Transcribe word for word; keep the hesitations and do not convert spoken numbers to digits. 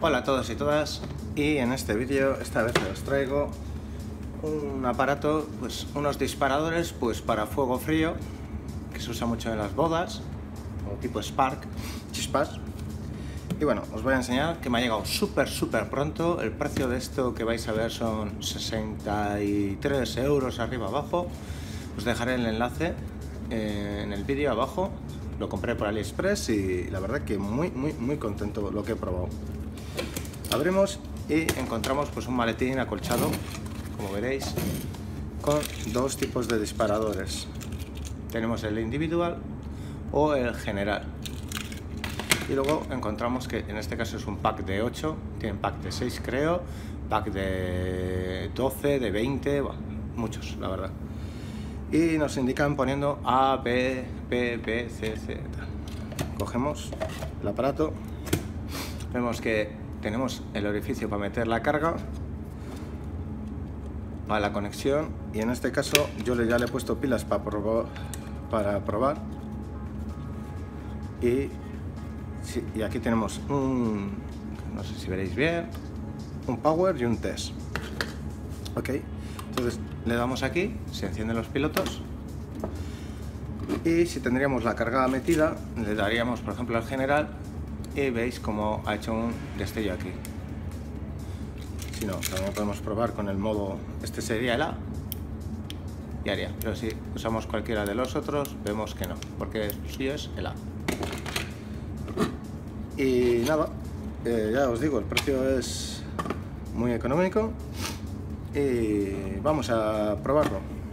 Hola a todos y todas, y en este vídeo esta vez os traigo un aparato, pues unos disparadores pues para fuego frío que se usa mucho en las bodas, o tipo Spark, chispas. Y bueno, os voy a enseñar que me ha llegado súper súper pronto. El precio de esto que vais a ver son sesenta y tres euros arriba abajo. Os dejaré el enlace en el vídeo abajo. Lo compré por AliExpress y la verdad que muy muy muy contento lo que he probado. Abrimos y encontramos pues un maletín acolchado, como veréis, con dos tipos de disparadores. Tenemos el individual o el general. Y luego encontramos que en este caso es un pack de ocho, tienen pack de seis creo, pack de doce, de veinte, bueno, muchos la verdad. Y nos indican poniendo A, B, P, B, C, C. Cogemos el aparato, vemos que tenemos el orificio para meter la carga, para la conexión, y en este caso yo ya le he puesto pilas para probar, para probar. Y, sí, y aquí tenemos un, no sé si veréis bien, un power y un test. Ok, entonces le damos aquí, se encienden los pilotos, y si tendríamos la carga metida le daríamos por ejemplo al general y veis como ha hecho un destello aquí. Si no, también podemos probar con el modo, este sería el A y haría, pero si usamos cualquiera de los otros vemos que no, porque el suyo es el A. Y nada, eh, ya os digo, el precio es muy económico y vamos a probarlo.